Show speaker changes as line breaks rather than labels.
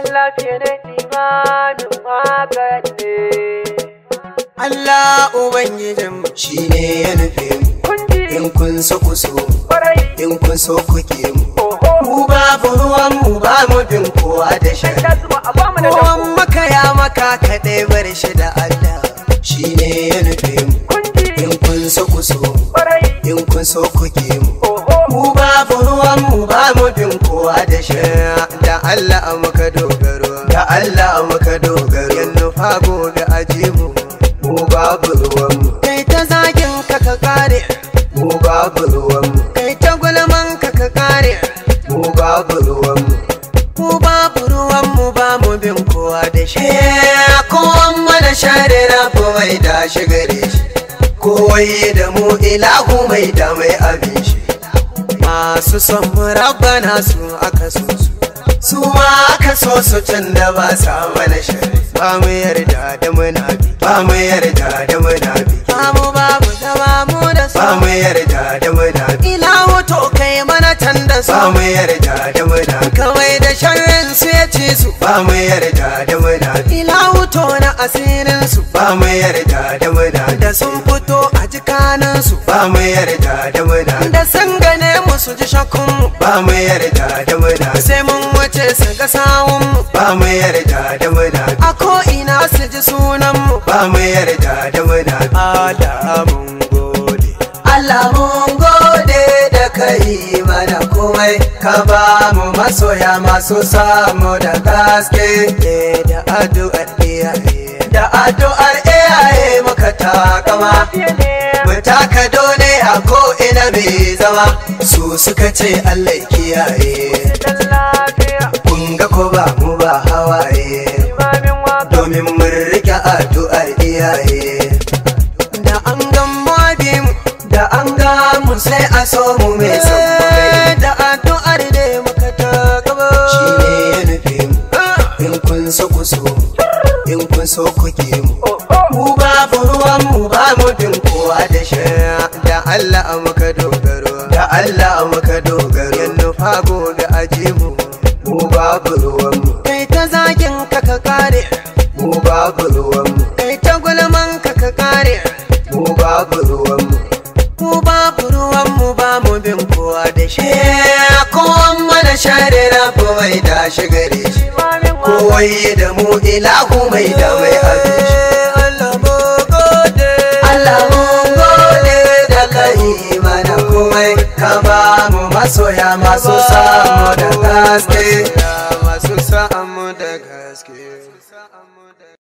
lafiya ne imanin magani.
Allah Ubangijinmu shi ne ya nufe mu, in kun so ku so, in kun so ku ke mu. Mu babu ruwanmu ba mu bin kowa da shi. Kowan maka ya maka kaɗai bar shi da Allah, shi ne ya nufe mu, in kun so ku so, in kun so ku ke mu. Mu babu ruwanmu ba mu bin kowa da shi. Da Allah muka dogaro, da Allah muka dogaro, yan nufa gobe ajibu. Mu babu ruwanmu, kai ta zagin ka ka kare. Mu babu ruwanmu, kai ta gulman ka ka kare. Mu babu ruwanmu, mu babu ruwanmu ba mu bin kowa da shi. Kowan mana share rafi mai da shi gare shi, kowai da mu ilahu mai da mai abin shi. Masu son mu rabbana su aka so su ma aka so su tun da ba sa mana shari. Ba mu yarda da munafi, ba mu yarda da munafi, ba mu babu da ba mu da su, ba mu yarda da munafi. Ilahu to kai mana tanda su, ba mu yarda da munafi, kawai da sharrin su ya ci su, ba mu yarda da munafi. Ilahu to na asirin su, ba mu yarda da munafi, da sun fito a jikanin su, ba mu yarda da munafi, da sun gane mu su ji shakkun mu, ba mu yarda da munafi, sai mun wuce su ga sawun mu, ba mu yarda da munafi. Ko ina su ji sunanmu, ba mu yarda da munafi. Allah mun gode, Allah mun gode da kai mana komai, ka ba mu masoya masu samu da gaske. Da addu'ar iyaye, da addu'ar iyaye muka takama, mu taka dole a ko ina bai zama. Su suka ce Allah kiyaye, kun ga ko ba mu ba hawaye, domin mun rike addu'ar iyaye. Da an gan mu abin, da an ga mu sai a so mu mai son mu kai. Da addu'ar da muka ta gaba, shi ne ya nufe mu, in kun so ku so, in kun so ku ke mu. Mu babu ruwanmu ba mu bin kowa da shi. Da Allah muka dogaro, da Allah muka dogaro, yan nufa gobe ajibu. Mu babu ruwanmu, kai ta zagin ka ka kare. Mu babu ruwanmu, kai ta gulman ka ka kare. Mu babu ruwanmu, mu babu ruwanmu ba mu bin kowa da shi. Kowan mana share rafi mai da shi gare shi, kowai da mu ilahu mai da mai abin shi. Allah mun gode, Allah mun gode da kai mana komai, ka ba mu masoya masu samu da gaske, masu samu da gaske.